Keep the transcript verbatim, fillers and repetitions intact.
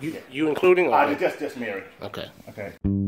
You, you including or Uh, just, just Mary. okay? Okay.